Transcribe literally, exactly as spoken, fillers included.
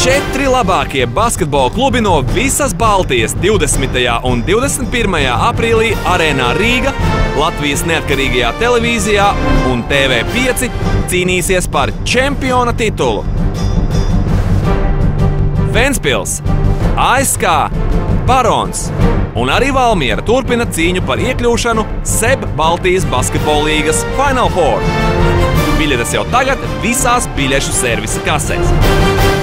Četri labākie basketbola klubi no visas Baltijas divdesmitajā un divdesmit pirmajā aprīlī Arēnā Rīga, Latvijas neatkarīgajā televīzijā un T V pieci cīnīsies par čempiona titulu. Ventspils, A S K, Barons un arī Valmiera turpina cīņu par iekļūšanu S E B Baltijas basketbola līgas Final Four. Biļetes jau tagad visās biļešu servisa kasēs.